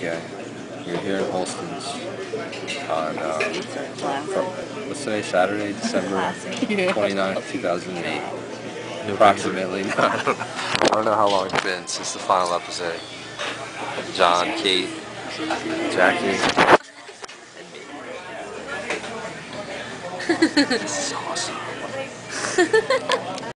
Okay, you're here in Holsten's on, what's today, Saturday, December 29th, 2008. Approximately. I don't know how long it's been since the final episode. John, Kate, Jackie. This is awesome.